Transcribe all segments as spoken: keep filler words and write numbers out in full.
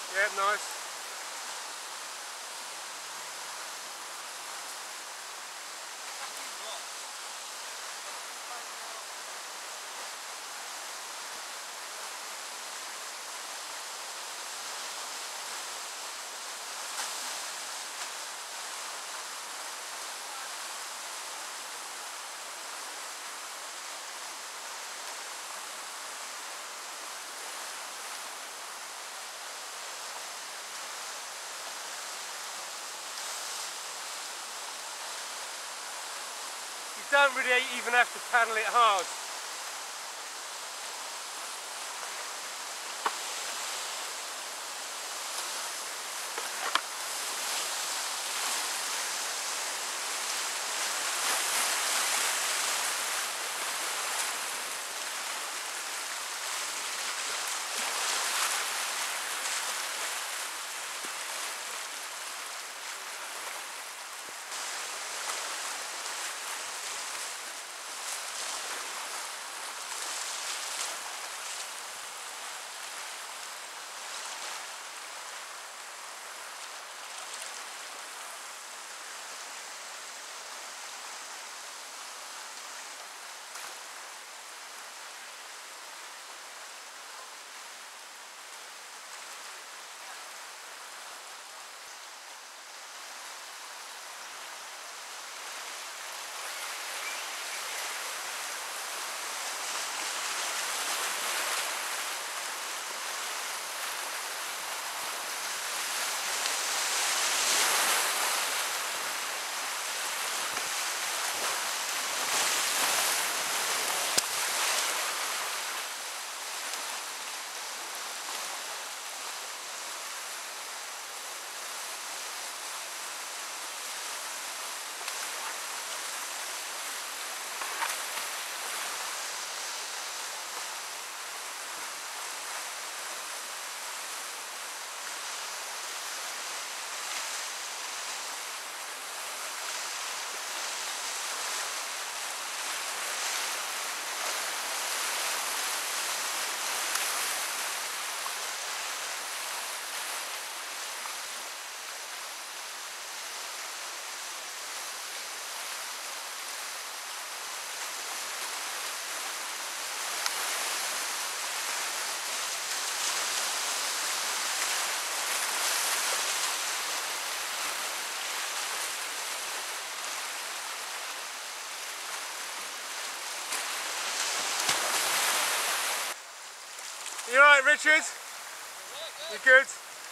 Yeah, nice. You don't really even have to paddle it hard. You alright, Richard? You good?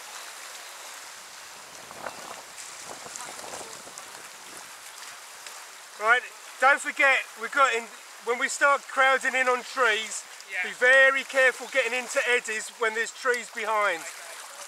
Right, don't forget, we've got in, when we start crowding in on trees, yeah. Be very careful getting into eddies when there's trees behind. Okay.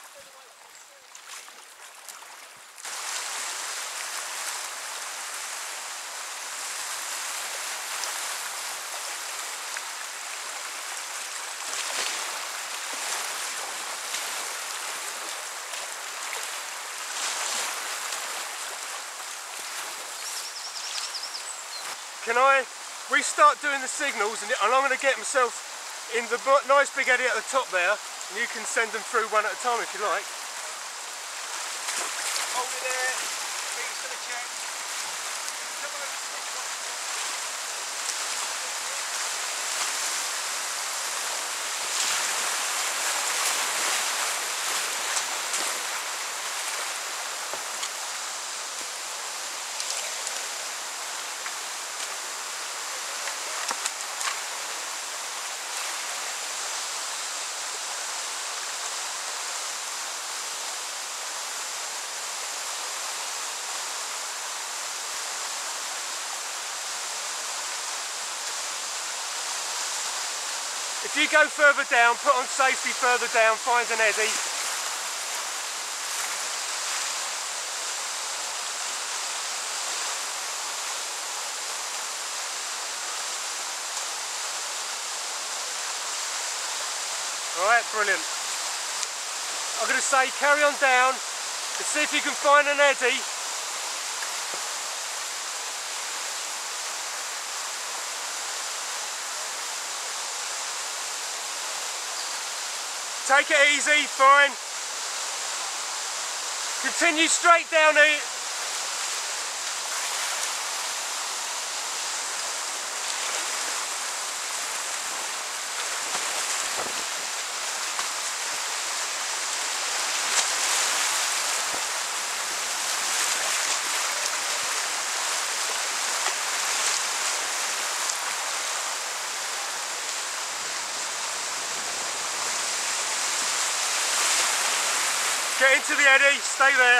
Can I, we start doing the signals and I'm going to get myself in the nice big eddy at the top there and you can send them through one at a time if you like. Hold it there, please for the check. If you go further down, put on safety further down, find an eddy. Alright, brilliant. I'm going to say carry on down and see if you can find an eddy. Take it easy, fine. Continue straight down here. Get into the eddy, stay there.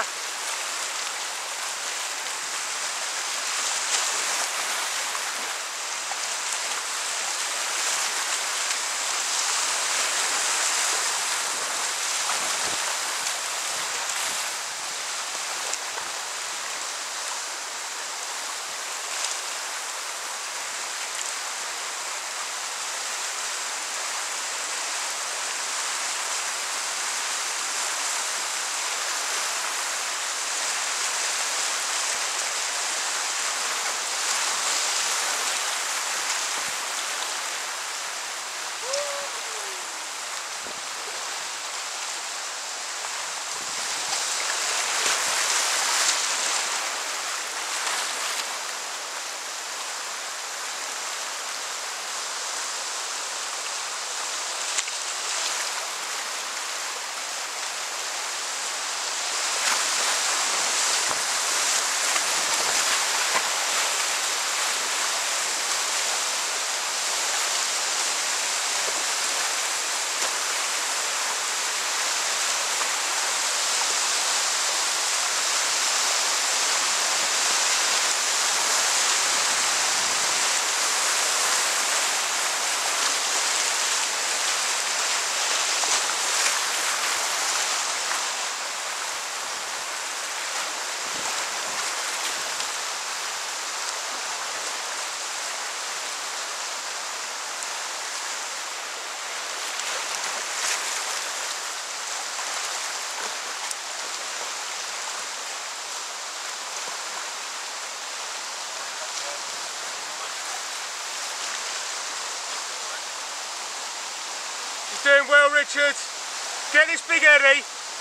You're doing well, Richard. Get this big eddy.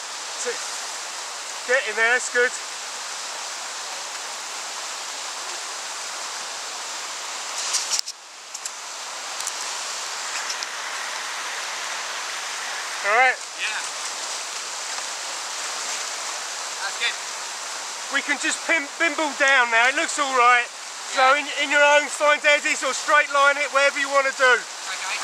Get in there, that's good. Alright? Yeah. That's good. We can just pin, bimble down now, it looks alright. So Yeah. in, in your own, find eddies or straight line it, whatever you want to do. Okay.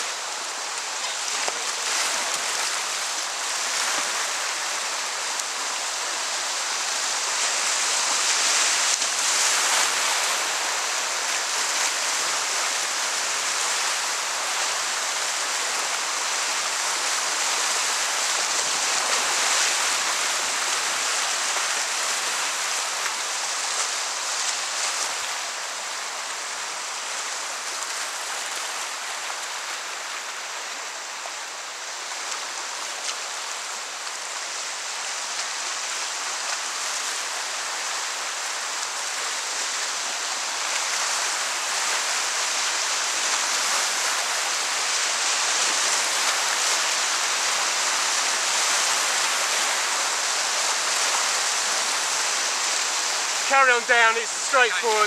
Carry on down, it's straightforward.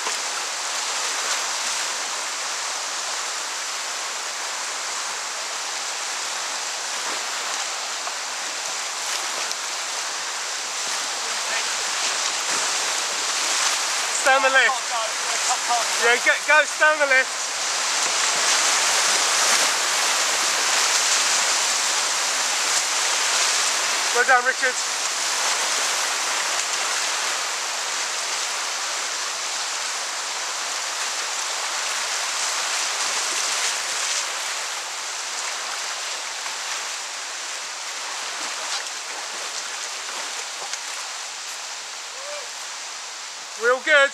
Stay on the left. Yeah, go, go stay on the left. Well done, Richard. Real good.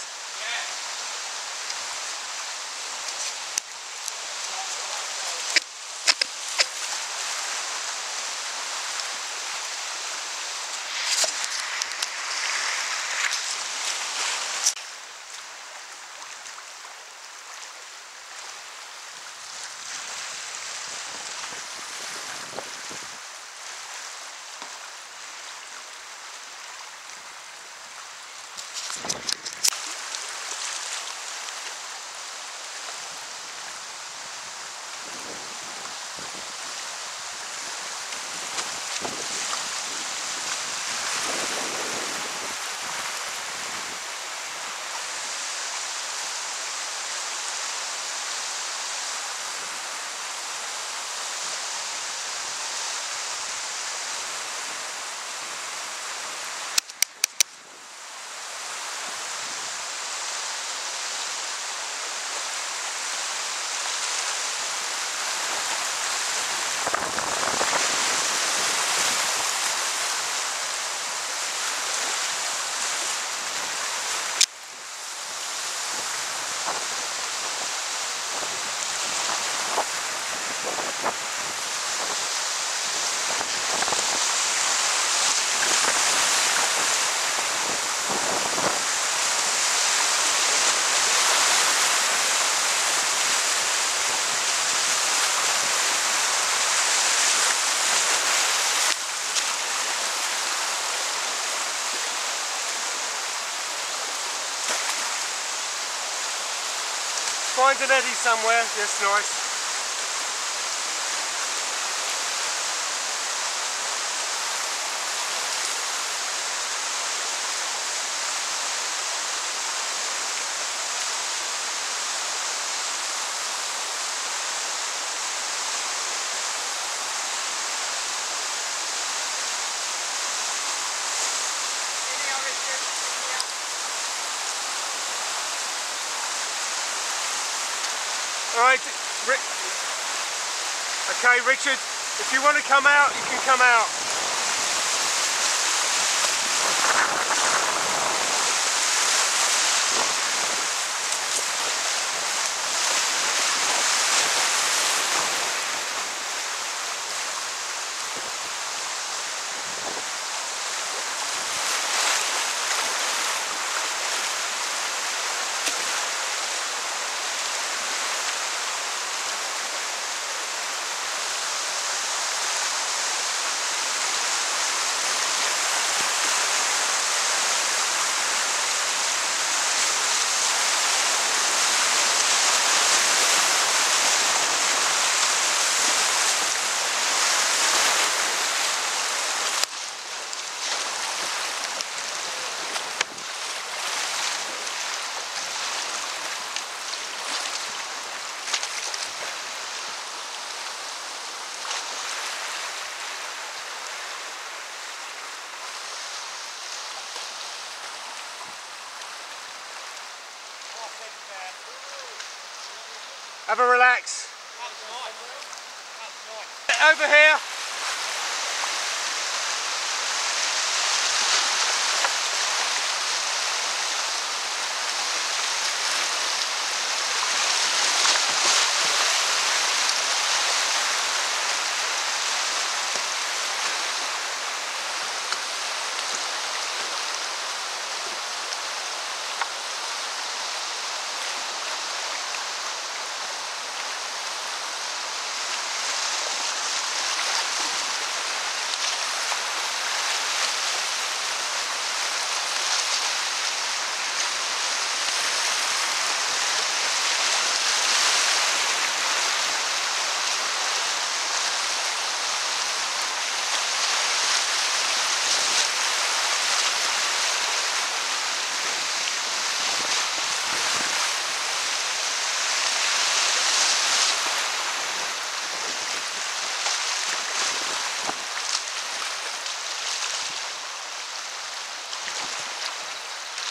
Find an eddy somewhere, that's nice. Alright, okay Richard, if you want to come out, you can come out. Have a relax. Over here.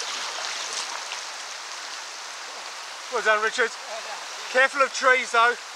Well done, Richard. Careful of trees though.